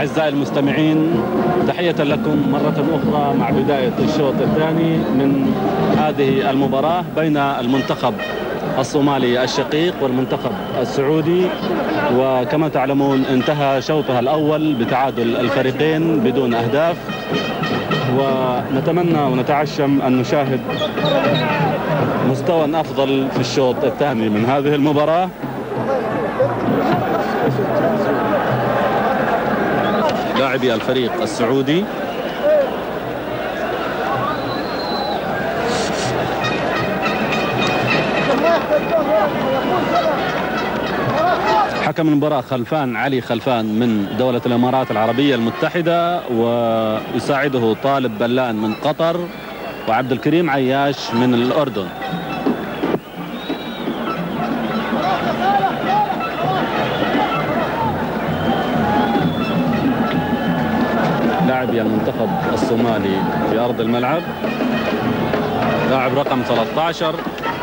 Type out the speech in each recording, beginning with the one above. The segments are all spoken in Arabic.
أعزائي المستمعين، تحية لكم مرة أخرى مع بداية الشوط الثاني من هذه المباراة بين المنتخب الصومالي الشقيق والمنتخب السعودي. وكما تعلمون انتهى شوطها الأول بتعادل الفريقين بدون أهداف، ونتمنى ونتعشم أن نشاهد مستوى أفضل في الشوط الثاني من هذه المباراة. لاعبي الفريق السعودي حكم المباراة خلفان علي خلفان من دولة الإمارات العربية المتحدة، ويساعده طالب بلان من قطر، وعبد الكريم عياش من الأردن. لاعبي المنتخب الصومالي في أرض الملعب. لاعب رقم 13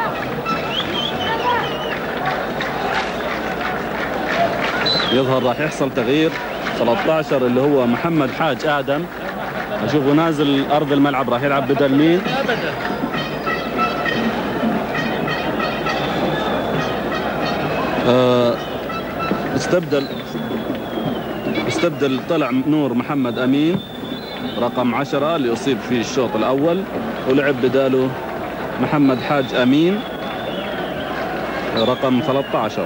يظهر راح يحصل تغيير. 13 اللي هو محمد حاج آدم، أشوفه نازل أرض الملعب. راح يلعب بدل مين؟ استبدل طلع نور محمد أمين رقم 10 اللي أصيب في الشوط الأول، ولعب بداله محمد حاج أمين رقم 13.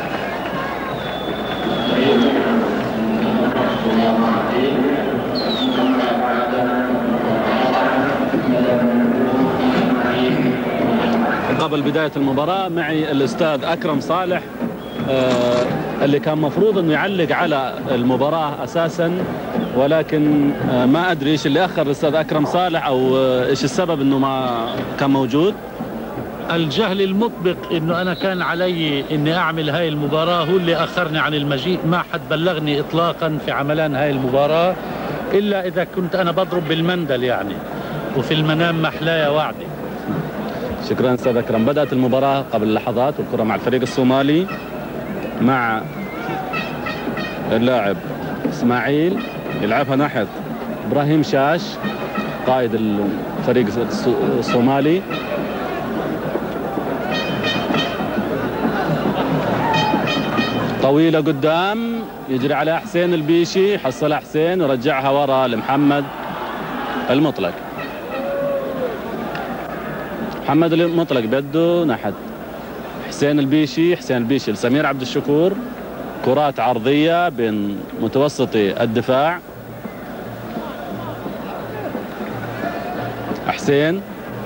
قبل بداية المباراة معي الأستاذ أكرم صالح اللي كان مفروض أنه يعلق على المباراة أساسا، ولكن ما أدري إيش اللي أخر الأستاذ أكرم صالح أو إيش السبب أنه ما كان موجود. الجهل المطبق أنه أنا كان علي أني أعمل هاي المباراة هو اللي أخرني عن المجيء. ما حد بلغني إطلاقا في عملان هاي المباراة إلا إذا كنت أنا بضرب بالمندل يعني، وفي المنام محلايا وعدي. شكرا أستاذ أكرم. بدأت المباراة قبل لحظات والكرة مع الفريق الصومالي مع اللاعب إسماعيل، يلعبها ناحية إبراهيم شاش قائد الفريق الصومالي. طويلة قدام، يجري على حسين البيشي، حصلها حسين ورجعها ورا لمحمد المطلق. محمد المطلق بيده ناحية حسين البيشي، حسين البيشي لسمير عبد الشكور. كرات عرضية بين متوسطي الدفاع. حسين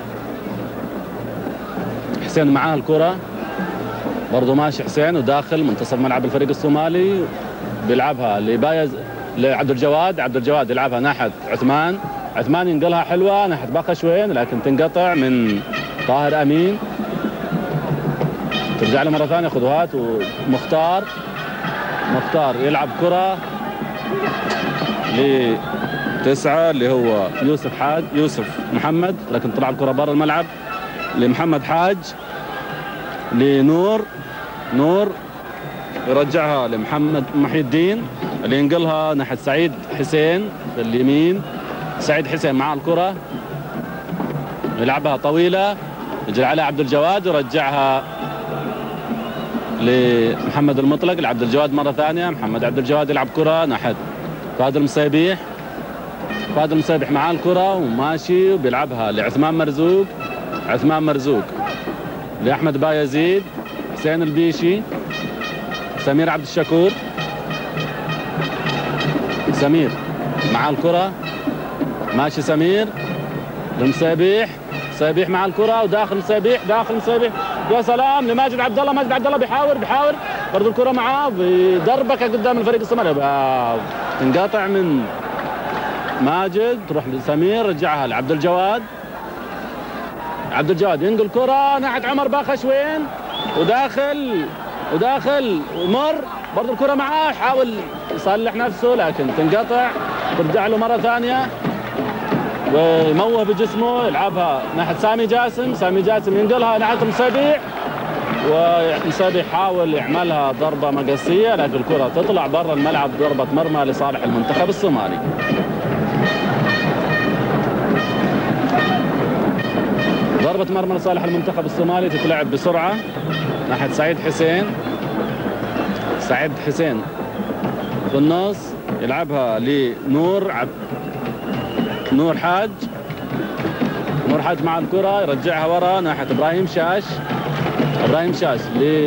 معاه الكرة برضو، ماشي حسين وداخل منتصف ملعب الفريق الصومالي. بيلعبها لبايز لعبد الجواد. عبد الجواد يلعبها ناحية عثمان ينقلها حلوة ناحية باقشوين، لكن تنقطع من طاهر أمين. ترجع له مرة ثانية خذوهات. ومختار يلعب كرة ل9 اللي هو يوسف محمد، لكن طلع الكرة برا الملعب لمحمد حاج، لنور يرجعها لمحمد محي الدين اللي ينقلها ناحية سعيد حسين في اليمين. سعيد حسين مع الكرة يلعبها طويلة، يجري عليها عبد الجواد يرجعها لمحمد المطلق لعبد الجواد مرة ثانية. محمد عبد الجواد يلعب كرة ناحية فهد المصيبيح. مع الكرة وماشي وبيلعبها لعثمان مرزوق لأحمد بايزيد. حسين البيشي، سمير عبد الشكور. سمير مع الكرة ماشي، سمير لمصيبيح مع الكرة وداخل مصيبيح يا سلام لماجد عبد الله. بيحاول برضو الكرة معاه بدربكة قدام الفريق الصومالي، تنقطع من ماجد تروح لسمير، رجعها لعبد الجواد. ينقل كرة ناحية عمر باخشوين وداخل ومر برضو الكرة معاه، يحاول يصلح نفسه لكن تنقطع. ترجع له مرة ثانية ويموه بجسمه، يلعبها ناحية سامي جاسم ينقلها ناحية المصيبيح. ومسابح يحاول يعملها ضربة مقصية، لكن الكرة تطلع برا الملعب، ضربة مرمى لصالح المنتخب الصومالي. ضربة مرمى لصالح المنتخب الصومالي، تتلعب بسرعة ناحية سعيد حسين. سعيد حسين في النص يلعبها لنور نور حاج. نور حاج مع الكرة يرجعها ورا ناحية ابراهيم شاش. ابراهيم شاش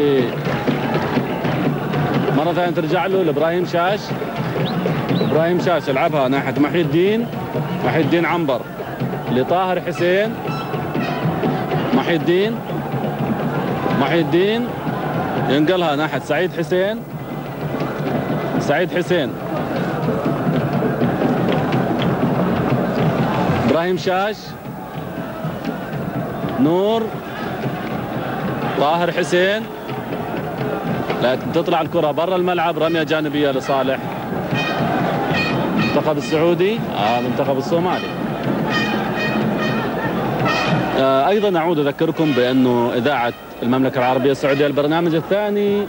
مرة ثانية ترجع له لابراهيم شاش. ابراهيم شاش يلعبها ناحية محي الدين. محي الدين عنبر لطاهر حسين. محي الدين ينقلها ناحية سعيد حسين. سعيد حسين ابراهيم شاش نور طاهر حسين، لكن تطلع الكرة برا الملعب، رمية جانبية لصالح المنتخب السعودي المنتخب الصومالي. ايضا اعود اذكركم بانه اذاعة المملكة العربية السعودية البرنامج الثاني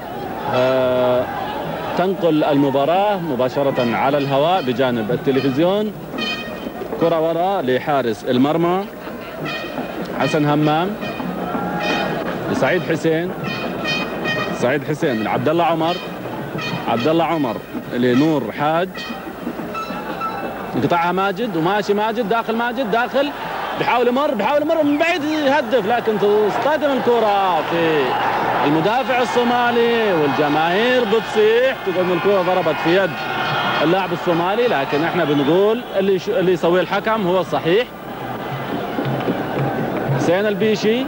تنقل المباراة مباشرة على الهواء بجانب التلفزيون. كرة وراء لحارس المرمى حسن همام لسعيد حسين. سعيد حسين لعبد الله عمر. عبد الله عمر لنور حاج، يقطعها ماجد وماشي ماجد داخل بيحاول يمر من بعيد يهدف، لكن تصطدم الكرة في المدافع الصومالي والجماهير بتصيح، تقول الكرة ضربت في يد اللاعب الصومالي، لكن احنا بنقول اللي يسويه الحكم هو الصحيح. حسين البيشي.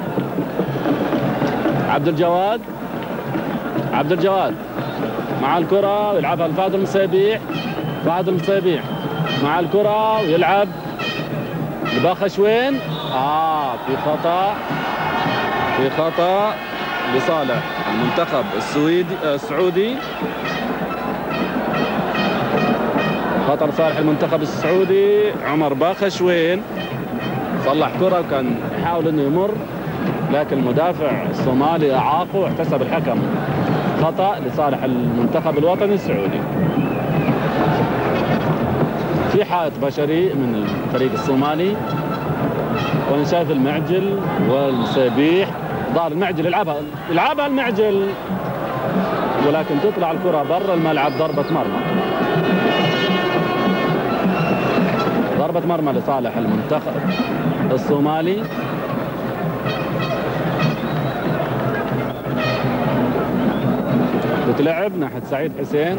عبد الجواد مع الكرة ويلعبها لفهد المصيبيح. فهد المصيبيح مع الكرة ويلعب لباخشوين. في خطأ لصالح المنتخب السعودي. خطأ لصالح المنتخب السعودي. عمر باخشوين صلح كرة وكان يحاول انه يمر، لكن المدافع الصومالي اعاقه واحتسب الحكم خطأ لصالح المنتخب الوطني السعودي. في حائط بشري من الفريق الصومالي، وانا شايف المعجل والصبيح. ضار المعجل يلعبها المعجل، ولكن تطلع الكرة برا الملعب. ضربة مرمى لصالح المنتخب الصومالي. تتلعب ناحية سعيد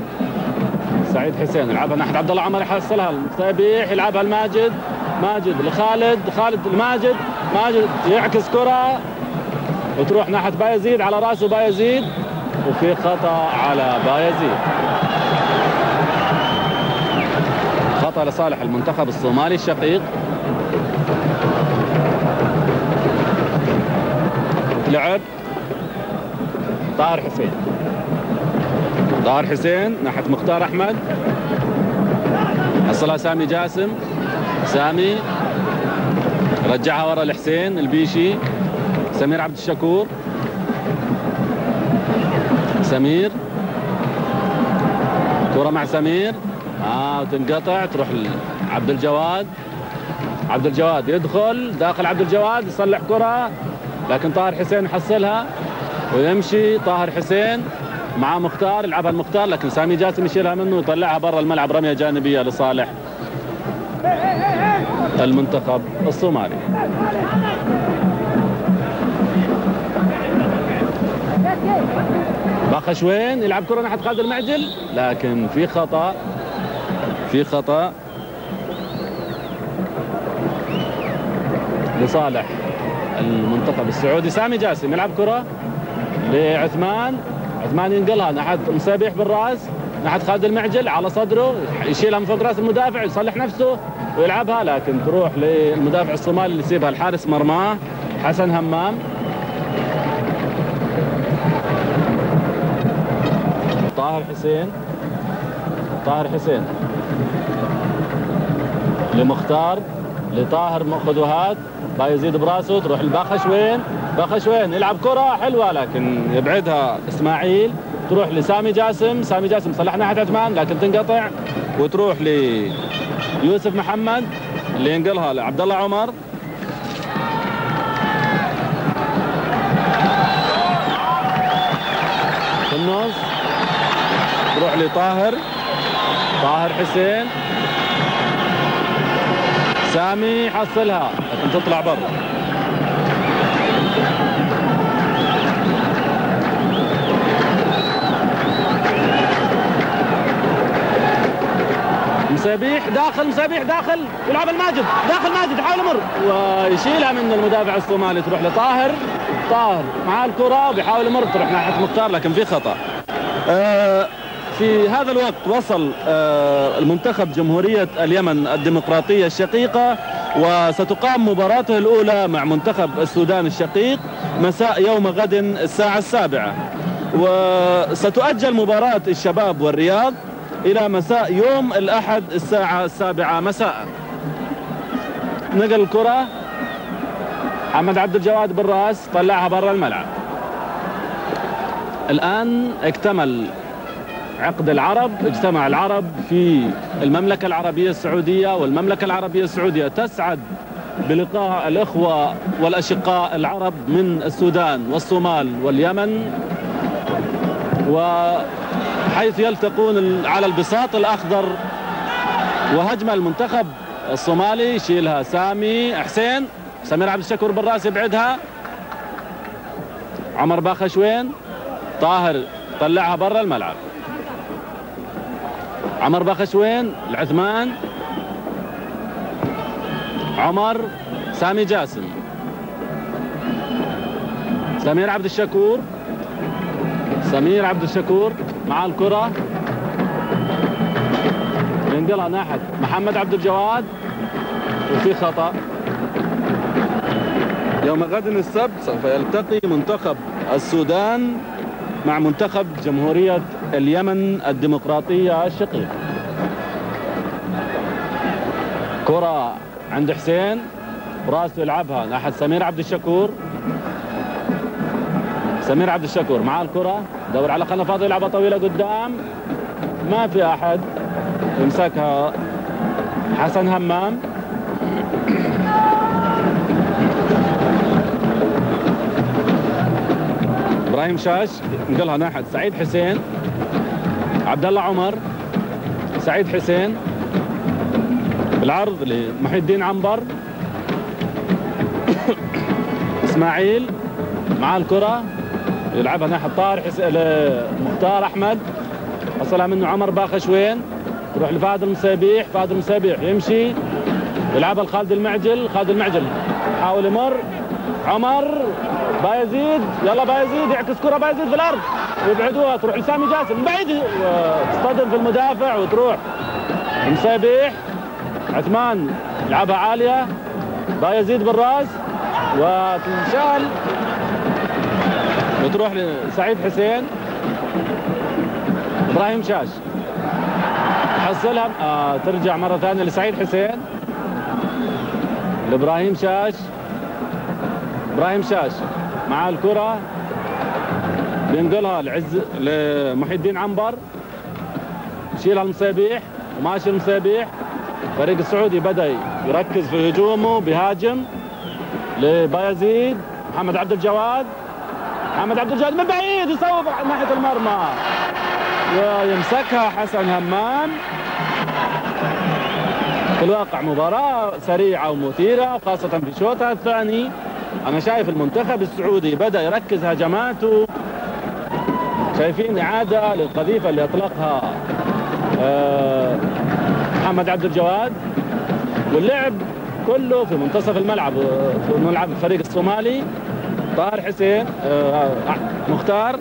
حسين يلعبها ناحية عبد الله عمر، يحصلها المصيبيح، يلعبها الماجد لخالد الماجد يعكس كرة وتروح ناحية بايزيد، على راسه بايزيد، وفي خطأ على بايزيد. خطأ لصالح المنتخب الصومالي الشقيق. لعب طاهر حسين ناحية مختار أحمد، حصلها سامي جاسم. سامي رجعها ورا لحسين البيشي. سمير عبد الشكور. سمير كرة مع سمير وتنقطع، تروح لعبد الجواد يدخل داخل. عبد الجواد يصلح كرة، لكن طاهر حسين يحصلها ويمشي. طاهر حسين مع مختار، يلعبها المختار، لكن سامي جاسم يشيلها منه ويطلعها برا الملعب، رمية جانبية لصالح المنتخب الصومالي. باخشوين يلعب كرة ناحية خالد المعجل، لكن في خطأ لصالح المنتخب السعودي. سامي جاسم يلعب كرة لعثمان ينقلها ناحية مصيبيح بالراس، ناحية خالد المعجل على صدره، يشيلها من فوق راس المدافع، يصلح نفسه ويلعبها، لكن تروح للمدافع الصومالي اللي يسيبها الحارس مرماه حسن همام. طاهر حسين لمختار لطاهر، خذوا هات بايزيد براسه، تروح الباخشوين باخشوين يلعب كرة حلوة لكن يبعدها اسماعيل، تروح لسامي جاسم، سامي جاسم صلح ناحية عثمان لكن تنقطع وتروح ليوسف محمد اللي ينقلها لعبد الله عمر. في النص تروح لطاهر، طاهر حسين، سامي حصلها لكن تطلع برا. مسابيح داخل، مسابيح داخل، يلعب الماجد، داخل ماجد يحاول يمر ويشيلها من المدافع الصومالي، تروح لطاهر، طاهر مع الكرة وبيحاول يمر، تروح ناحية مختار لكن في خطأ. في هذا الوقت وصل المنتخب جمهورية اليمن الديمقراطية الشقيقة، وستقام مباراته الأولى مع منتخب السودان الشقيق مساء يوم غد الساعة 7، وستؤجل مباراة الشباب والرياض إلى مساء يوم الأحد الساعة 7 مساء. نقل الكرة محمد عبد الجواد بالراس، طلعها برا الملعب. الآن اكتمل عقد العرب، اجتمع العرب في المملكة العربية السعودية، والمملكة العربية السعودية تسعد بلقاء الإخوة والأشقاء العرب من السودان والصومال واليمن، وحيث يلتقون على البساط الأخضر. وهجمة المنتخب الصومالي يشيلها سامي حسين، سمير عبد الشكور بالراس يبعدها، عمر باخشوين، طاهر طلعها برا الملعب. عمر باخشوين العثمان، عمر، سامي جاسم، سمير عبد الشكور، سمير عبد الشكور مع الكرة ينقلها ناحية محمد عبد الجواد وفي خطأ. يوم غد السبت سوف يلتقي منتخب السودان مع منتخب جمهورية اليمن الديمقراطية الشقيقة. كرة عند حسين، راسه يلعبها ناحية سمير عبد الشكور، سمير عبد الشكور مع الكرة دور على قناة فاضي، يلعبها طويلة قدام، ما في أحد يمسكها. حسن همام، ابراهيم شاش نقلها ناحية سعيد حسين، عبد الله عمر، سعيد حسين بالعرض لمحي الدين عنبر، اسماعيل مع الكرة يلعبها ناحية طاهر لمختار احمد، وصلها منه عمر باخشوين، يروح لفهد المسيبيح، فهد المسيبيح يمشي يلعبها لخالد المعجل، خالد المعجل حاول يمر، عمر بايزيد، يلا بايزيد يعكس كرة بايزيد في الارض ويبعدوها، تروح لسامي جاسم بعيد وتصطدم في المدافع وتروح المسيبيح، عثمان يلعبها عالية، بايزيد بالراس وتنشال وتروح لسعيد حسين، ابراهيم شاش يحصلها، ترجع مرة ثانية لسعيد حسين، لابراهيم شاش، ابراهيم شاش مع الكرة بينقلها لمحي الدين عنبر، يشيلها المسيبيح وماشي المسيبيح. الفريق السعودي بدأ يركز في هجومه، بيهاجم لبايزيد، محمد عبد الجواد، محمد عبد الجواد من بعيد يصوب ناحية المرمى ويمسكها حسن همام. في الواقع مباراة سريعة ومثيرة، وخاصة في شوطها الثاني أنا شايف المنتخب السعودي بدأ يركز هجماته. شايفين إعادة للقذيفة اللي أطلقها محمد عبد الجواد، واللعب كله في منتصف الملعب، في ملعب الفريق الصومالي. طاهر حسين، مختار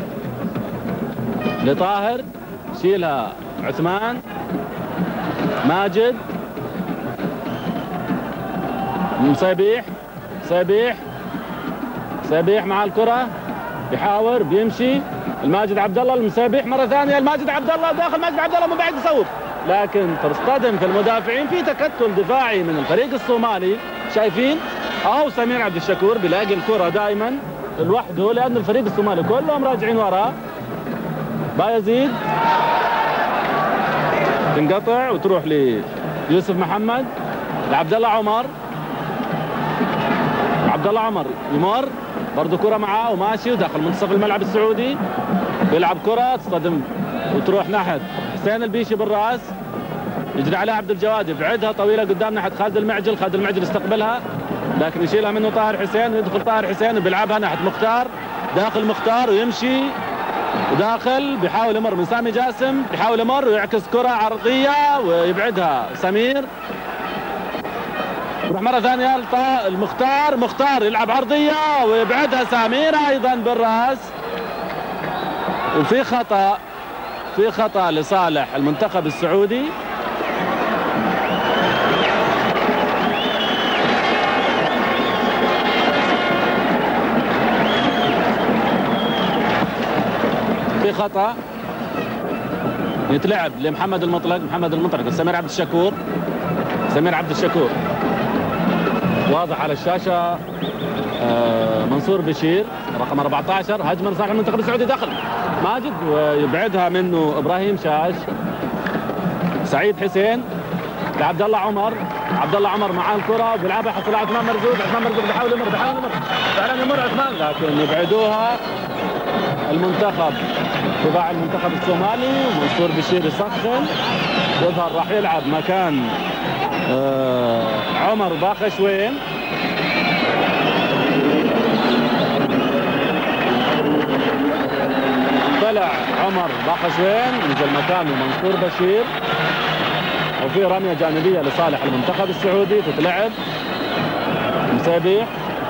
لطاهر، شيلها عثمان، ماجد، مسيبيح، سيبيح مع الكرة بيحاور بيمشي، الماجد عبد الله، المسيبيح مرة ثانية، الماجد عبد الله داخل، ماجد عبد الله من بعيد يصوب لكن تصطدم في المدافعين، في تكتل دفاعي من الفريق الصومالي. شايفين اهو سمير عبد الشكور بيلاقي الكرة دائما لوحده لأن الفريق الصومالي كلهم راجعين وراه. بايزيد تنقطع وتروح ليوسف محمد لعبد الله عمر. عبد الله عمر يمر برضه كرة معاه وماشي وداخل منتصف الملعب السعودي، بيلعب كرة تصطدم وتروح ناحية حسين البيشي بالراس، يجري عليها عبد الجواد يبعدها طويلة قدام ناحية خالد المعجل. خالد المعجل يستقبلها لكن يشيلها منه طاهر حسين ويدخل طاهر حسين وبيلعبها ناحية مختار. داخل مختار ويمشي وداخل بيحاول يمر من سامي جاسم، بيحاول يمر ويعكس كرة عرضية ويبعدها سمير. يروح مرة ثانية المختار، مختار يلعب عرضية ويبعدها سمير أيضا بالرأس. وفي خطأ، في خطأ لصالح المنتخب السعودي. في خطأ يتلعب لمحمد المطلق. محمد المطلق سمير عبد الشكور، سمير عبد الشكور واضح على الشاشة. منصور بشير رقم 14 هجمة لصالح المنتخب السعودي داخل ماجد ويبعدها منه إبراهيم شاش. سعيد حسين لعبد الله عمر، عبد الله عمر معاه الكرة وبيلعبها حصل على عثمان مرزوق. عثمان مرزوق بيحاول يمر، بيحاول يمر، فعلا يمر عثمان لكن يبعدوها المنتخب، تبع المنتخب الصومالي. ومنصور بشير يسخن يظهر راح يلعب مكان عمر باخشوين. طلع عمر باخشوين نزل مكانه منصور بشير. وفي رمية جانبية لصالح المنتخب السعودي تتلعب. مسابيح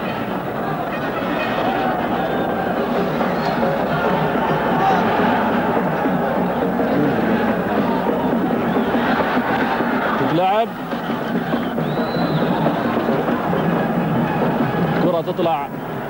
تتلعب، كرة تطلع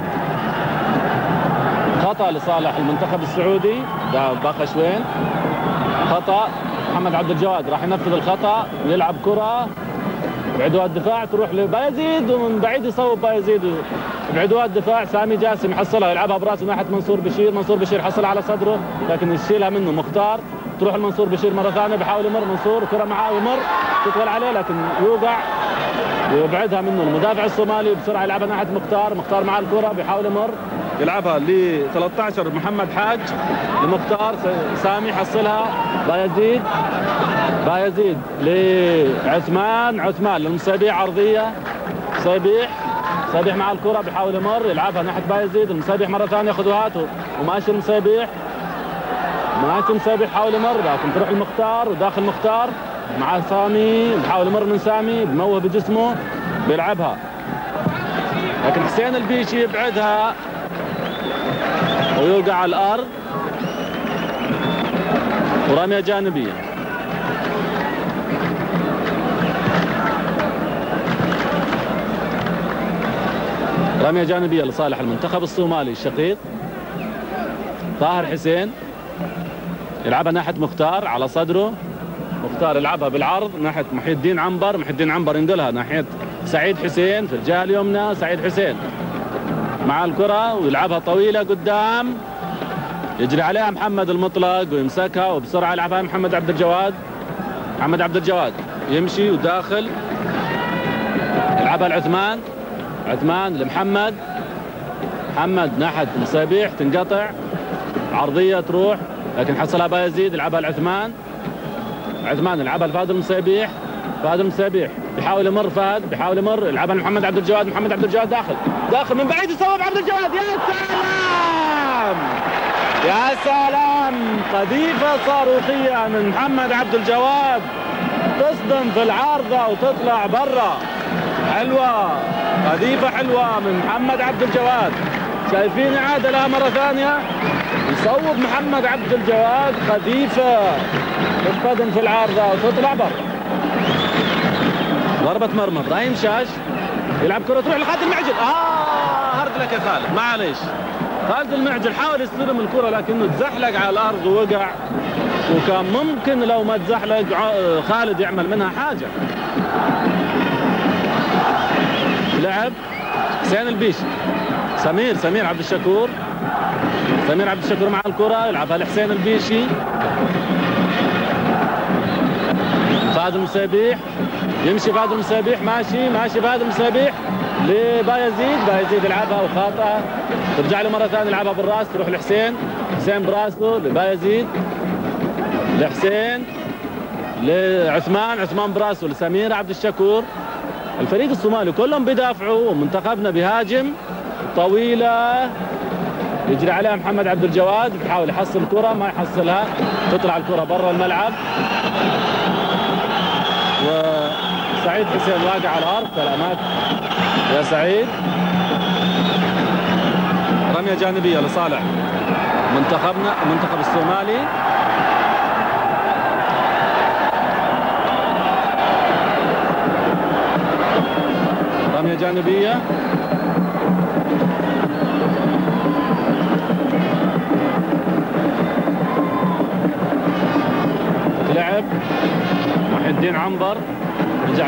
خطأ لصالح المنتخب السعودي. ده باخشوين خطأ. محمد عبد الجواد راح ينفذ الخطأ ويلعب كرة يبعدوها الدفاع تروح لبايزيد ومن بعيد يصوب بايزيد يبعدوها الدفاع. سامي جاسم يحصلها يلعبها براسه ناحية منصور بشير. منصور بشير حصلها على صدره لكن يشيلها منه مختار. تروح المنصور بشير مرة ثانية بيحاول يمر منصور كرة معاه ويمر تطول عليه لكن يوقع ويبعدها منه المدافع الصومالي. بسرعة يلعبها ناحية مختار. مختار مع الكرة بيحاول يمر يلعبها ل 13 محمد حاج لمختار. سامي حصلها بايزيد، بايزيد لعثمان، عثمان للمسابيح عرضية. صبيح، صبيح مع الكرة بيحاول يمر يلعبها ناحية بايزيد. المسابيح مرة ثانية خذوهاته وماشي المسابيح، ماشي المسابيح حاول يمر لكن تروح المختار وداخل مختار مع سامي بيحاول يمر من سامي بموه بجسمه بيلعبها لكن حسين البيشي يبعدها ويوقع على الأرض. ورمية جانبية. رمية جانبية لصالح المنتخب الصومالي الشقيق. طاهر حسين يلعبها ناحية مختار على صدره. مختار يلعبها بالعرض ناحية محي الدين عنبر. محي الدين عنبر ينقلها ناحية سعيد حسين في الجهة اليمنى. سعيد حسين مع الكرة ويلعبها طويلة قدام يجري عليها محمد المطلق ويمسكها وبسرعة يلعبها محمد عبد الجواد. محمد عبد الجواد يمشي وداخل يلعبها لعثمان. عثمان لمحمد. محمد ناحية مسابيح تنقطع عرضية تروح لكن حصلها بايزيد يلعبها لعثمان. عثمان يلعبها لفهد المسابيح. فهد المسابيح بيحاول يمر. فهد بيحاول يمر يلعبها لمحمد عبد الجواد. محمد عبد الجواد داخل، داخل من بعيد يصوب عبد الجواد. يا سلام يا سلام، قذيفة صاروخية من محمد عبد الجواد تصدم في العارضة وتطلع برا. حلوة، قذيفة حلوة من محمد عبد الجواد. شايفين إعادة لها مرة ثانية يصوب محمد عبد الجواد قذيفة تصطدم في العارضة وتطلع برا. ضربة مرمى. ابراهيم شاش يلعب كرة تروح لخالد المعجل. هرد لك يا خالد معليش. خالد المعجل حاول يستلم الكرة لكنه تزحلق على الأرض ووقع وكان ممكن لو ما تزحلق خالد يعمل منها حاجة. لعب حسين البيشي. سمير عبد الشكور. سمير عبد الشكور مع الكرة يلعبها لحسين البيشي. فهد المسابيح يمشي. فهد المسابيح ماشي فهد المسابيح لبايزيد. بايزيد يلعبها وخاطئة، ترجع له مرة ثانية يلعبها بالراس، تروح لحسين. حسين براسه لبايزيد لحسين لعثمان. عثمان براسه لسمير عبد الشكور. الفريق الصومالي كلهم بيدافعوا ومنتخبنا بيهاجم. طويلة يجري عليها محمد عبد الجواد، بيحاول يحصل الكرة ما يحصلها، تطلع الكرة برا الملعب. وسعيد حسين واقع على الارض. سلامات يا سعيد. رمية جانبية لصالح منتخبنا المنتخب الصومالي. رمية جانبية لعب محي الدين عنبر، رجع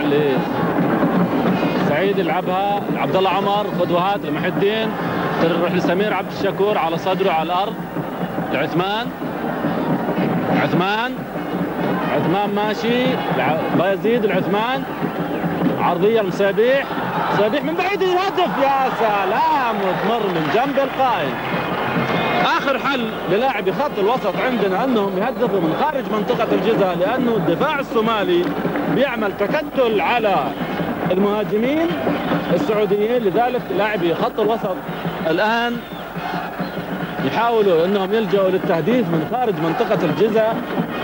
لسعيد يلعبها عبد الله عمر. خذ وهات لمحي الدين، تروح لسمير عبد الشكور على صدره على الارض لعثمان. عثمان ماشي. بايزيد العثمان عرضيه المسابيح. مسابيح من بعيد الهدف. يا سلام، وتمر من جنب القائم. اخر حل للاعبي خط الوسط عندنا انهم يهدفوا من خارج منطقه الجزاء، لانه الدفاع الصومالي بيعمل تكتل على المهاجمين السعوديين. لذلك لاعبي خط الوسط الان يحاولوا انهم يلجأوا للتهديف من خارج منطقه الجزاء،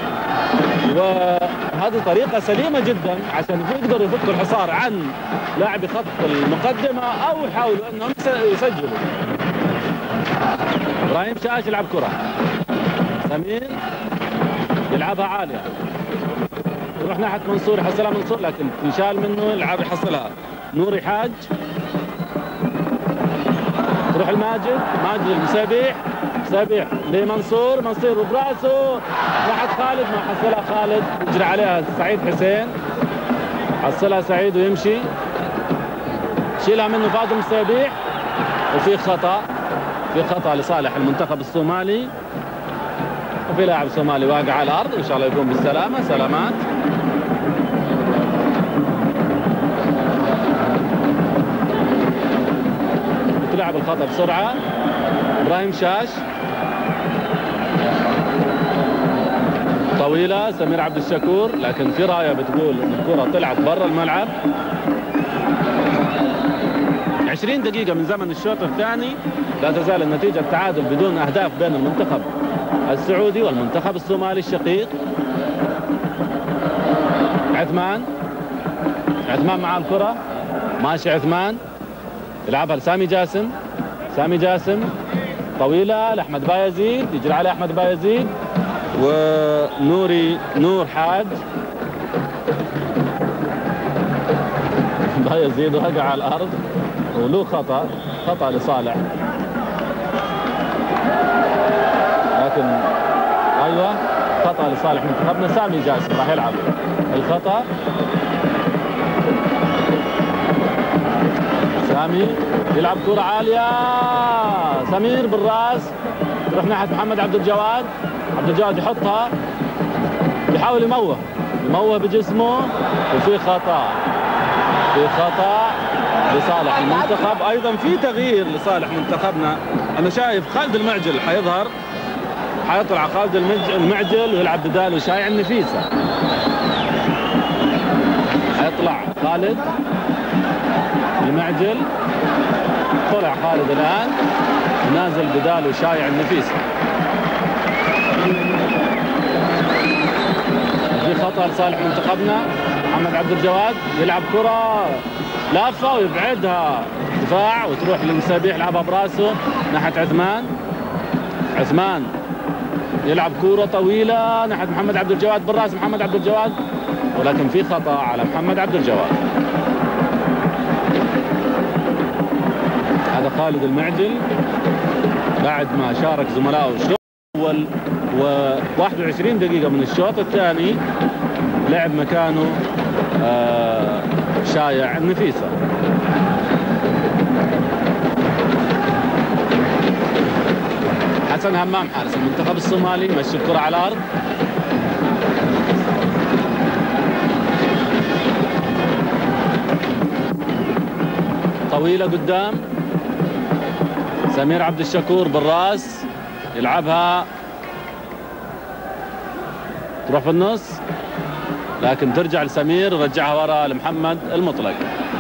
وهذه طريقه سليمه جدا عشان يقدروا يفكوا الحصار عن لاعبي خط المقدمه، او يحاولوا انهم يسجلوا. ابراهيم شاش يلعب كره. سمير يلعبها عاليه، يروح ناحيه منصور، يحصلها منصور لكن تنشال منه، يلعب يحصلها نوري حاج. تروح الماجد المسابيح لمنصور. منصور براسه ناحيه خالد، ما حصلها خالد، يجري عليها سعيد حسين، حصلها سعيد ويمشي، شيلها منه فاضل المسابيح. وفي خطأ لصالح المنتخب الصومالي، وفي لاعب صومالي واقع على الارض، ان شاء الله يكون بالسلامه. سلامات. تلعب الخطأ بسرعه. ابراهيم شاش طويله. سمير عبد الشكور، لكن في رايه بتقول ان الكره طلعت برا الملعب. 20 دقيقة من زمن الشوط الثاني، لا تزال النتيجة التعادل بدون أهداف بين المنتخب السعودي والمنتخب الصومالي الشقيق. عثمان مع الكرة، ماشي عثمان، يلعبها لسامي جاسم. طويلة لأحمد بايزيد، يجري عليه أحمد بايزيد، نور حاج. بايزيد وقع على الأرض، وله خطأ لصالح، لكن ايوه خطأ لصالح منتخبنا. سامي جاسم راح يلعب الخطأ. سامي يلعب كرة عالية. سمير بالراس، يروح ناحية محمد عبد الجواد يحطها، يحاول يموه بجسمه، وفي خطأ لصالح المنتخب. ايضا في تغيير لصالح منتخبنا. انا شايف خالد المعجل حيطلع خالد المعجل ويلعب بداله شايع النفيسة. حيطلع خالد المعجل، طلع خالد الان، نازل بداله شايع النفيسة. في خطأ لصالح منتخبنا. محمد عبد الجواد يلعب كرة لافة ويبعدها دفاع، وتروح للمسابيح، يلعبها براسه ناحية عثمان يلعب كرة طويلة ناحية محمد عبد الجواد، بالراس محمد عبد الجواد، ولكن في خطأ على محمد عبد الجواد. هذا خالد المعجل بعد ما شارك زملائه الشوط الأول و21 دقيقة من الشوط الثاني لعب مكانه شايع النفيسة. حسن همام حارس المنتخب الصومالي مشي الكرة على الأرض. طويلة قدام، سمير عبد الشكور بالراس يلعبها تروح في النص، لكن ترجع لسمير ورجعها ورا لمحمد المطلق.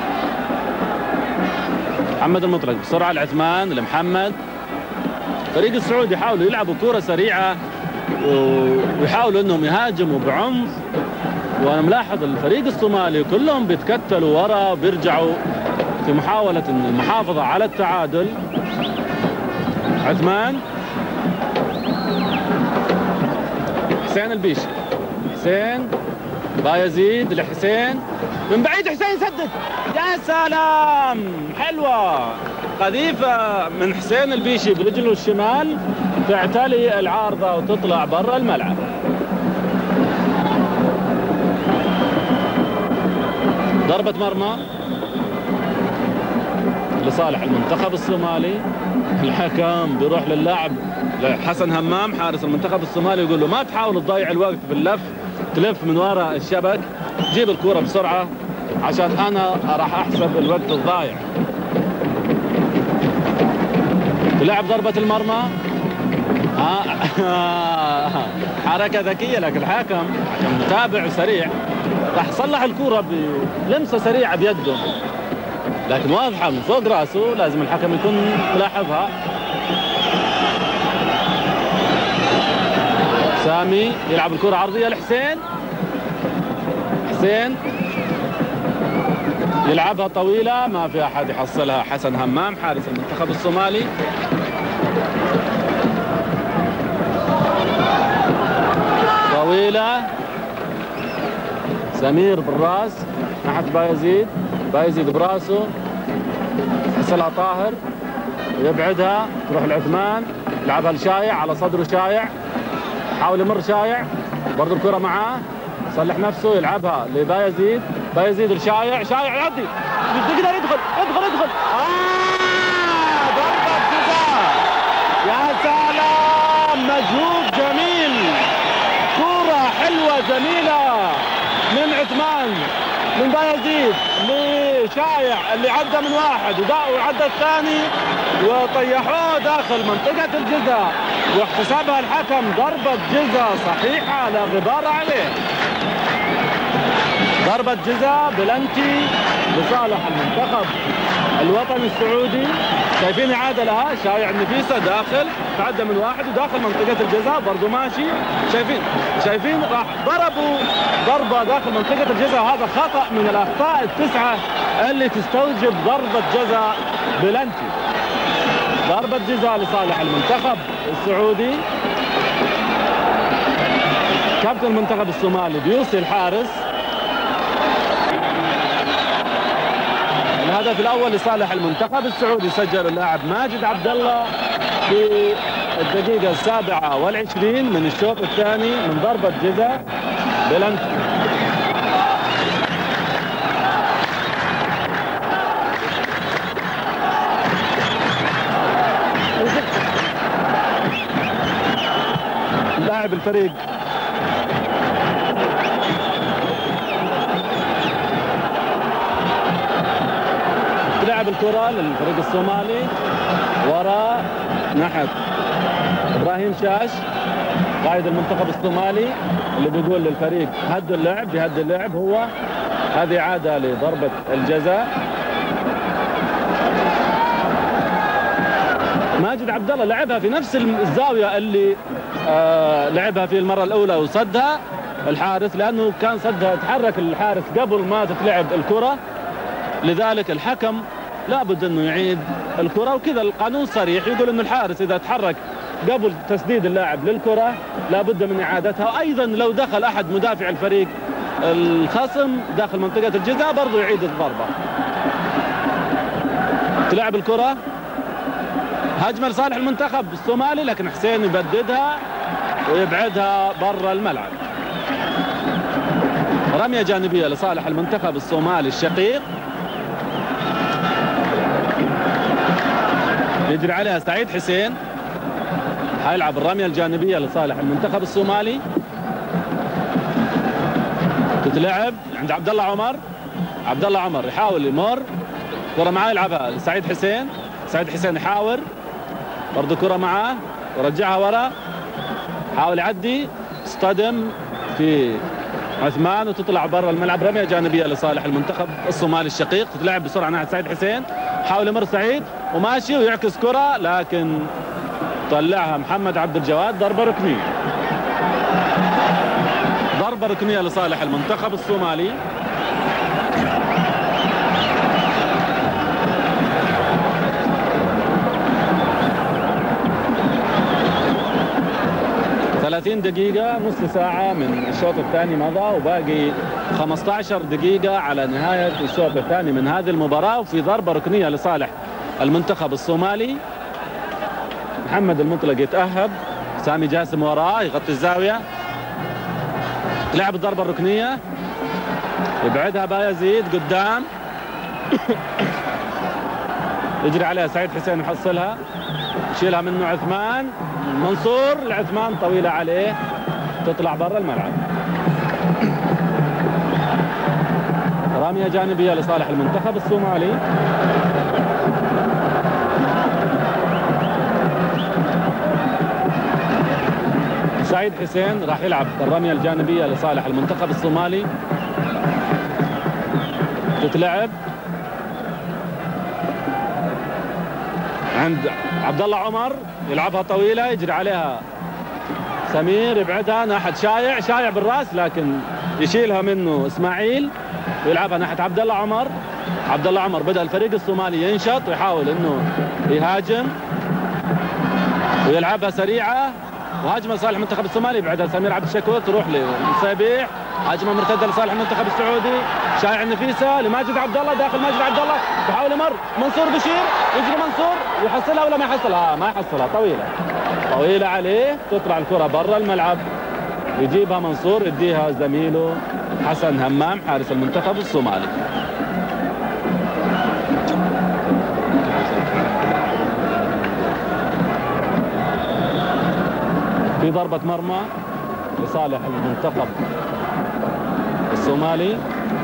محمد المطلق بسرعة العثمان لمحمد. الفريق السعودي يحاولوا يلعبوا كرة سريعة ويحاولوا انهم يهاجموا بعنف، وانا ملاحظ الفريق الصومالي كلهم بيتكتلوا ورا وبيرجعوا في محاولة المحافظة على التعادل. عثمان، حسين البيشي، حسين بايزيد لحسين من بعيد، حسين سدد، يا سلام، حلوة قذيفة من حسين البيشي برجله الشمال تعتلي العارضة وتطلع برا الملعب. ضربة مرمى لصالح المنتخب الصومالي. الحكم بيروح للاعب حسن همام حارس المنتخب الصومالي يقول له ما تحاول تضيع الوقت في اللف، تلف من وراء الشبك، جيب الكرة بسرعة عشان أنا راح أحسب الوقت الضايع. لعب ضربة المرمى، حركة ذكية، لكن الحكم عشان متابع وسريع راح صلح الكرة بلمسة سريعة بيده، لكن واضحة من فوق راسه، لازم الحكم يكون ملاحظها. سامي يلعب الكرة عرضية لحسين، حسين يلعبها طويلة ما في أحد يحصلها. حسن همام حارس المنتخب الصومالي. طويلة، سمير بالراس ناحية بايزيد، بايزيد براسه يحصلها طاهر ويبعدها تروح العثمان، يلعبها لشايع على صدره، شايع حاول يمر شايع برضه الكرة معاه، صلح نفسه يلعبها لبايزيد، بايزيد لشايع، شايع يعدي يقدر يدخل، ادخل ضربة جزاء، يا سلام، مجهود جميل، كرة حلوة جميلة من عثمان من بايزيد لشايع اللي عدى من واحد وعدى الثاني وطيحوه داخل منطقة الجزاء، واحتسبها الحكم ضربة جزاء صحيحة لا غبار عليه. ضربة جزاء بلنتي لصالح المنتخب الوطني السعودي. شايفين إعادة لها، شايع النفيسة داخل تعدى من واحد وداخل منطقة الجزاء برضو ماشي، شايفين راح ضربوا ضربة داخل منطقة الجزاء، هذا خطأ من الأخطاء التسعة اللي تستوجب ضربة جزاء بلنتي. ضربة جزاء لصالح المنتخب السعودي. كابتن المنتخب الصومالي بيوصي الحارس. الهدف الأول لصالح المنتخب السعودي سجل اللاعب ماجد عبد الله في الدقيقة 27 من الشوط الثاني من ضربة جزاء بلنتي. لاعب الفريق لعب الكرة للفريق الصومالي وراء ناحية إبراهيم شاش قائد المنتخب الصومالي اللي بيقول للفريق هدوا اللعب، بيهدي اللعب هو. هذه إعادة لضربة الجزاء. ماجد عبد الله لعبها في نفس الزاوية اللي لعبها في المرة الأولى وصدها الحارس، لأنه كان صدها تحرك الحارس قبل ما تتلعب الكرة، لذلك الحكم لابد انه يعيد الكرة، وكذا القانون صريح يقول انه الحارس اذا تحرك قبل تسديد اللاعب للكرة لابد من اعادتها، وايضا لو دخل احد مدافع الفريق الخصم داخل منطقة الجزاء برضه يعيد الضربة. تلعب الكرة، هجمة لصالح المنتخب الصومالي، لكن حسين يبددها ويبعدها برا الملعب. رمية جانبية لصالح المنتخب الصومالي الشقيق، يجري عليها سعيد حسين، حيلعب الرمية الجانبية لصالح المنتخب الصومالي. تتلعب عند عبد الله عمر. عبد الله عمر يحاول يمر، كرة معاه يلعبها لسعيد حسين. سعيد حسين يحاور برضه، كرة معاه ورجعها ورا، حاول يعدي، اصطدم في عثمان وتطلع برا الملعب. رمية جانبية لصالح المنتخب الصومالي الشقيق. تتلعب بسرعة ناحية سعيد حسين، حاول يمر سعيد وماشي ويعكس كرة، لكن طلعها محمد عبد الجواد. ضربة ركنية، ضربة ركنية لصالح المنتخب الصومالي. دقيقة، نصف ساعة من الشوط الثاني مضى، وباقي 15 دقيقة على نهاية الشوط الثاني من هذه المباراة، وفي ضربة ركنية لصالح المنتخب الصومالي. محمد المطلق يتأهب، سامي جاسم وراه يغطي الزاوية، لعب الضربة الركنية، يبعدها بايزيد قدام يجري عليها سعيد حسين يحصلها، يشيلها منه عثمان منصور. العثمان طويلة عليه، تطلع برا الملعب. رامية جانبية لصالح المنتخب الصومالي. سعيد حسين راح يلعب الرمية الجانبية لصالح المنتخب الصومالي. تتلعب عند عبد الله عمر، يلعبها طويلة، يجري عليها سمير، يبعدها ناحية شايع، شايع بالراس لكن يشيلها منه اسماعيل ويلعبها ناحية عبد الله عمر. عبد الله عمر بدأ الفريق الصومالي ينشط ويحاول انه يهاجم ويلعبها سريعة، وهاجمة لصالح المنتخب الصومالي، يبعدها سمير عبد الشكور، تروح لصبيح، هاجمة مرتدة لصالح المنتخب السعودي. شايع النفيسة لماجد عبد الله، داخل ماجد عبد الله، بحاول يمر منصور بشير، يجري منصور يحصلها ولا ما يحصلها؟ ما يحصلها، طويلة طويلة عليه، تطلع الكرة برا الملعب، يجيبها منصور، يديها زميله حسن همام حارس المنتخب الصومالي. في ضربة مرمى لصالح المنتخب الصومالي.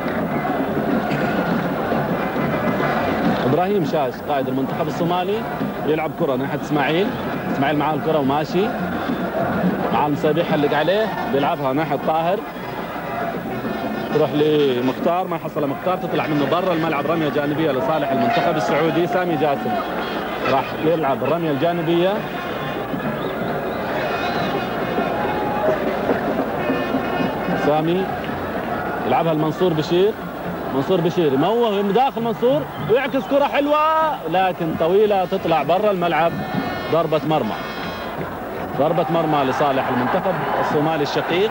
ابراهيم شاش قائد المنتخب الصومالي يلعب كرة ناحية اسماعيل. اسماعيل معاه الكرة وماشي مع المسابيح حلق عليه، بيلعبها ناحية طاهر، تروح لمختار، ما يحصلها مختار، تطلع منه برا الملعب. رمية جانبية لصالح المنتخب السعودي. سامي جاسم راح يلعب الرمية الجانبية. سامي يلعبها المنصور بشير، منصور بشير يموه داخل منصور ويعكس كرة حلوة لكن طويلة، تطلع برا الملعب. ضربة مرمى، ضربة مرمى لصالح المنتخب الصومالي الشقيق.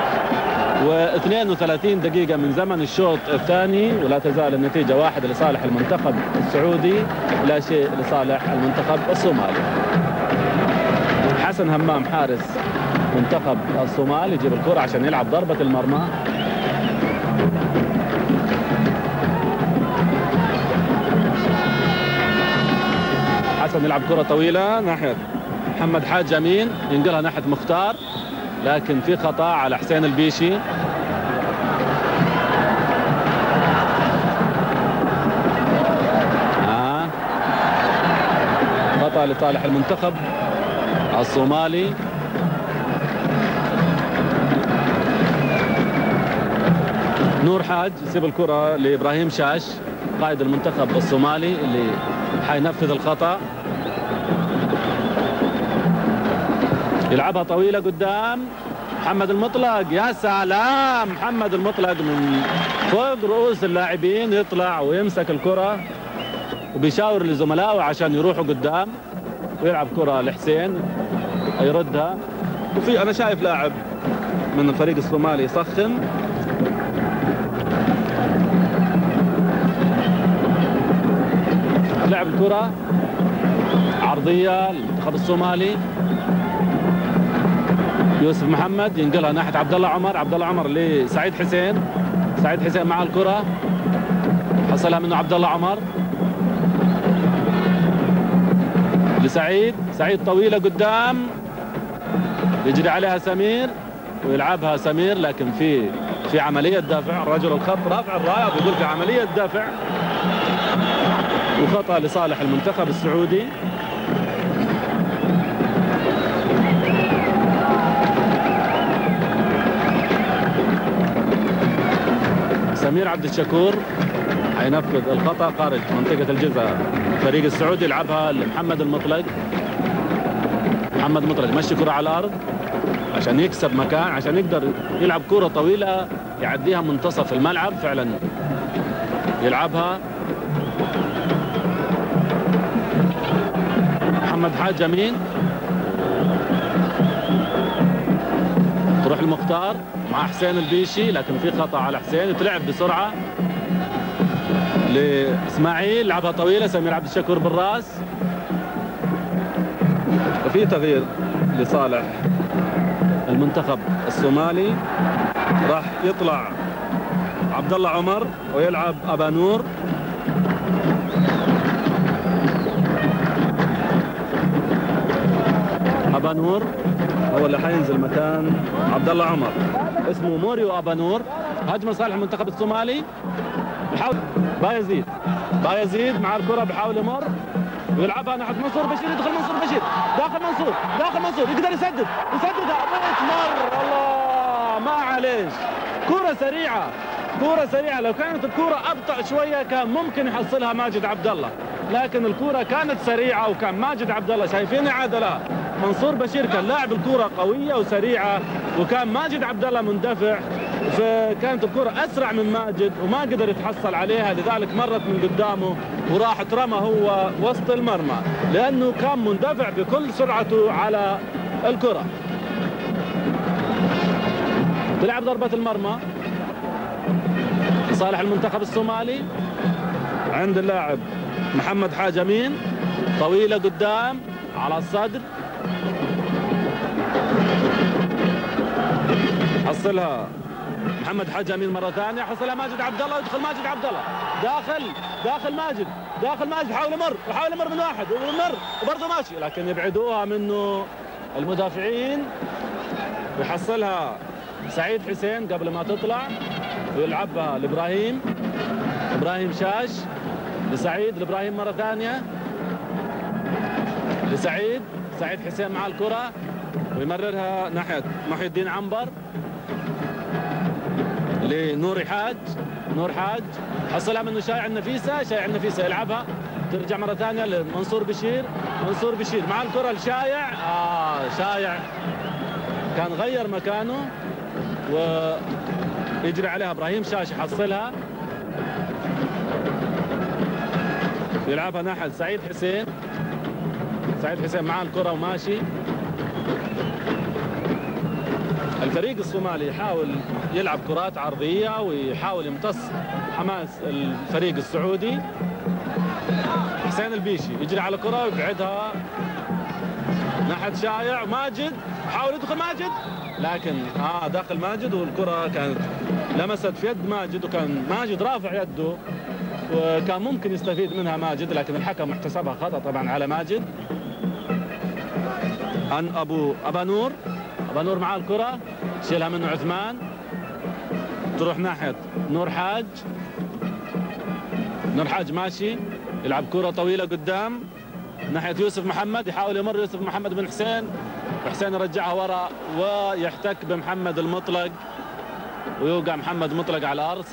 و32 دقيقة من زمن الشوط الثاني، ولا تزال النتيجة 1 لصالح المنتخب السعودي، لا شيء لصالح المنتخب الصومالي. حسن همام حارس منتخب الصومال يجيب الكرة عشان يلعب ضربة المرمى. حسن يلعب كرة طويلة ناحية محمد حاج أمين، ينقلها ناحية مختار، لكن في خطأ على حسين البيشي. خطأ لصالح المنتخب الصومالي. نور حاج يسيب الكرة لإبراهيم شاش قائد المنتخب الصومالي اللي حينفذ الخطأ. يلعبها طويلة قدام محمد المطلق، يا سلام، محمد المطلق من فوق رؤوس اللاعبين يطلع ويمسك الكرة وبيشاور لزملائه عشان يروحوا قدام، ويلعب كرة لحسين يردها. وفي أنا شايف لاعب من الفريق الصومالي يسخن. لعب الكرة عرضية للمنتخب الصومالي. يوسف محمد ينقلها ناحية عبد الله عمر، عبد الله عمر لسعيد حسين، سعيد حسين مع الكرة، حصلها منه عبد الله عمر لسعيد، سعيد طويلة قدام يجري عليها سمير ويلعبها سمير، لكن في عملية دافع. رجل الخط رافع الراية بيقول في عملية دافع وخطأ لصالح المنتخب السعودي. سمير عبد الشكور هينفذ الخطأ خارج منطقة الجزاء. الفريق السعودي يلعبها لمحمد المطلق. محمد مطلق مشي كرة على الأرض عشان يكسب مكان، عشان يقدر يلعب كرة طويلة يعديها منتصف الملعب. فعلا يلعبها محمد حاج أمين، تروح المختار مع حسين البيشي، لكن في خطأ على حسين. يتلعب بسرعة لإسماعيل، لعبها طويلة. سمير عبد الشكور بالراس، وفي تغيير لصالح المنتخب الصومالي. راح يطلع عبد الله عمر ويلعب أبا نور. أبا نور هو اللي حينزل مكان عبد الله عمر، اسمه موريو أبا نور. هجمة صالح المنتخب الصومالي، بحاول بايزيد مع الكرة، بحاول يمر ويلعبها ناحية منصور بشير. يدخل منصور بشير، داخل منصور يقدر يسددها مر. الله معليش، كرة سريعة. لو كانت الكرة أبطأ شوية كان ممكن يحصلها ماجد عبد الله، لكن الكرة كانت سريعة وكان ماجد عبد الله شايفين عدلة. منصور بشير كان لاعب الكرة قوية وسريعة، وكان ماجد عبد الله مندفع، فكانت الكرة أسرع من ماجد وما قدر يتحصل عليها، لذلك مرت من قدامه وراحت رمى هو وسط المرمى، لأنه كان مندفع بكل سرعته على الكرة. تلعب ضربة المرمى لصالح المنتخب الصومالي عند اللاعب محمد حاج أمين، طويلة قدام على الصدر، حصلها محمد حاج أمين مرة ثانية، حصلها ماجد عبد الله. يدخل ماجد عبد الله، داخل ماجد، يحاول يمر من واحد ويمر وبرضه ماشي، لكن يبعدوها منه المدافعين. ويحصلها سعيد حسين قبل ما تطلع ويلعبها لإبراهيم شاش، لسعيد، لإبراهيم مرة ثانية، لسعيد حسين مع الكرة ويمررها ناحية محي الدين عنبر لنور حاج، حصلها منه شايع النفيسة يلعبها، ترجع مرة ثانية لمنصور بشير. مع الكرة لشايع، شايع كان غير مكانه ويجري عليها إبراهيم شاش، يحصلها يلعبها ناحية سعيد حسين مع الكرة وماشي. الفريق الصومالي يحاول يلعب كرات عرضية ويحاول يمتص حماس الفريق السعودي. حسين البيشي يجري على كرة ويبعدها ناحية شايع. ماجد حاول يدخل ماجد، لكن داخل ماجد، والكرة كانت لمست في يد ماجد، وكان ماجد رافع يده وكان ممكن يستفيد منها ماجد، لكن الحكم احتسبها خطأ طبعا على ماجد. عن أبا نور مع الكرة، شيلها منه عثمان، تروح ناحية نور حاج ماشي، يلعب كرة طويلة قدام ناحية يوسف محمد، يحاول يمر يوسف محمد بن حسين، وحسين يرجعها ورا ويحتك بمحمد المطلق ويوقع محمد مطلق على الأرض.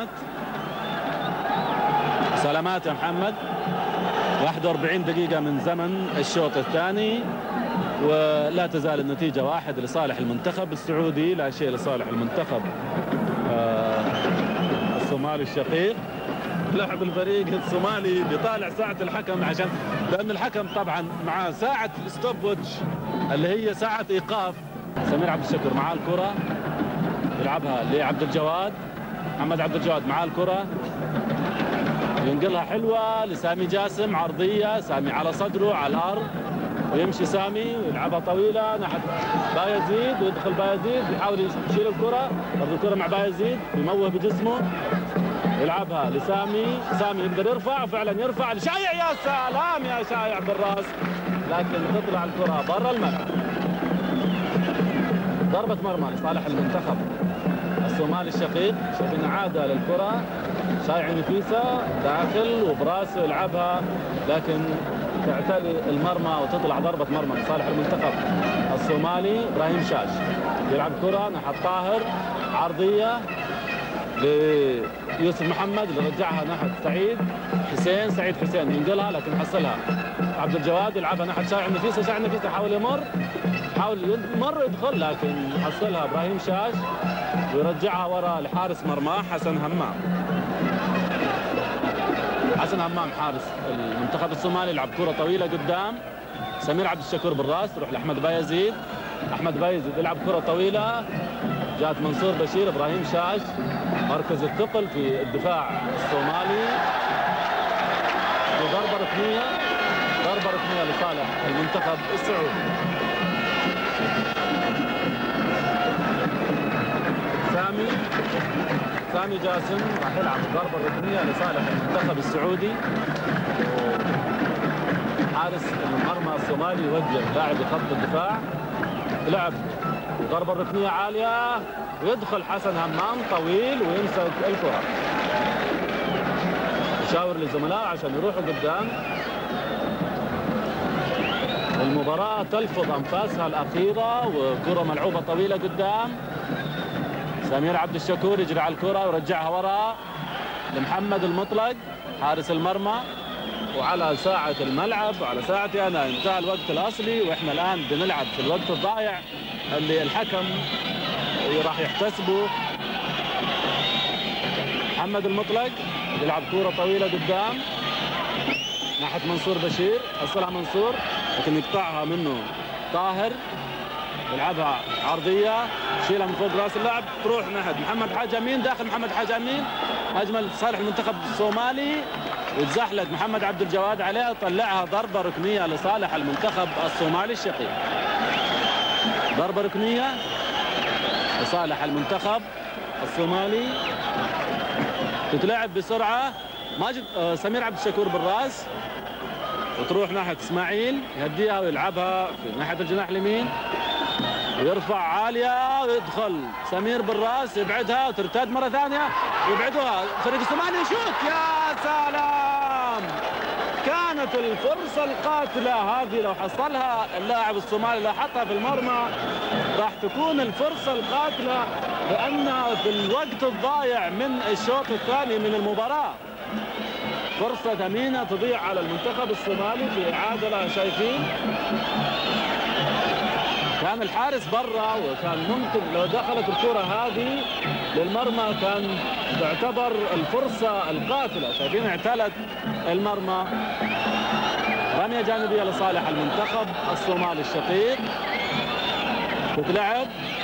سلامات يا محمد. 41 دقيقة من زمن الشوط الثاني، ولا تزال النتيجة 1 لصالح المنتخب السعودي، لا شيء لصالح المنتخب الصومالي الشقيق. لاعب الفريق الصومالي بيطالع ساعة الحكم، لأن الحكم طبعا مع ساعة ستوب ووتش اللي هي ساعة إيقاف. سمير عبد الشكور مع الكرة، يلعبها لعبد الجواد، محمد عبد الجواد مع الكرة، ينقلها حلوة لسامي جاسم، عرضية، سامي على صدره على الأرض، ويمشي سامي ويلعبها طويلة ناحية بايزيد، ويدخل بايزيد يحاول يشيل الكرة، برضه الكرة مع بايزيد يموه بجسمه، يلعبها لسامي، سامي يقدر يرفع وفعلا يرفع لشايع. يا سلام يا شايع بالراس، لكن تطلع الكرة برا الملعب. ضربة مرمى لصالح المنتخب الصومالي الشقيق. شايفين عادة للكرة، شايع نفيسة داخل وبراسه يلعبها، لكن تعتلي المرمى وتطلع ضربة مرمى لصالح المنتخب الصومالي. ابراهيم شاش يلعب كرة ناحية طاهر، عرضية ليوسف محمد اللي رجعها ناحية سعيد حسين ينقلها لكن حصلها عبد الجواد، يلعبها ناحية شايع النفيسة. شايع النفيسة حاول يمر يدخل لكن حصلها ابراهيم شاش ويرجعها ورا لحارس مرماه حسن همام. حسن همام حارس المنتخب الصومالي يلعب كرة طويلة قدام. سمير عبد الشكور بالراس تروح لأحمد بايزيد. أحمد بايزيد يلعب كرة طويلة، جات منصور بشير. ابراهيم شاش مركز الثقل في الدفاع الصومالي. وضربة ركنية لصالح المنتخب السعودي. سامي جاسم راح يلعب ضربة ركنية لصالح المنتخب السعودي. حارس المرمى الصومالي يوجه لاعب خط الدفاع، لعب ضربة ركنية عالية ويدخل حسن همام طويل ويمسك الكرة. يشاور للزملاء عشان يروحوا قدام. المباراة تلفظ أنفاسها الأخيرة وكرة ملعوبة طويلة قدام. سمير عبد الشكور يجري على الكرة ويرجعها وراء لمحمد المطلق حارس المرمى. وعلى ساعة الملعب وعلى ساعتي أنا انتهى الوقت الأصلي، وإحنا الآن بنلعب في الوقت الضايع اللي الحكم راح يحتسبه. محمد المطلق يلعب كرة طويلة قدام ناحية منصور بشير. حصلها منصور لكن يقطعها منه طاهر، يلعبها عرضية يشيلها من فوق راس اللاعب، تروح ناحية محمد حاج أمين. داخل محمد حاج أمين، هجمة لصالح المنتخب الصومالي وتزحلق محمد عبد الجواد عليها وطلعها ضربة ركنية لصالح المنتخب الصومالي الشقيق. ضربة ركنية لصالح المنتخب الصومالي تتلعب بسرعة. سمير عبد الشكور بالراس وتروح ناحية اسماعيل يهديها ويلعبها في ناحية الجناح اليمين ويرفع عالية ويدخل سمير بالراس يبعدها وترتد مرة ثانية ويبعدوها. فريق الصومالي يشوت. يا سلام، كانت الفرصة القاتلة هذه لو حصلها اللاعب الصومالي لو حطها في المرمى راح تكون الفرصة القاتلة، لأن في الوقت الضايع من الشوط الثاني من المباراة فرصة ثمينة تضيع على المنتخب الصومالي في إعادة. لها شايفين كان الحارس برا وكان ممكن لو دخلت الكرة هذه للمرمى كان تعتبر الفرصة القاتلة. شايفين اعتلت المرمى. رمية جانبية لصالح المنتخب الصومالي الشقيق تتلعب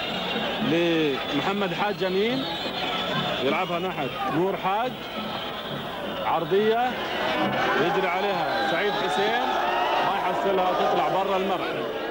لمحمد حاج أمين يلعبها ناحية نور حاج، عرضية يجري عليها سعيد حسين ما يحصلها وتطلع برا الملعب.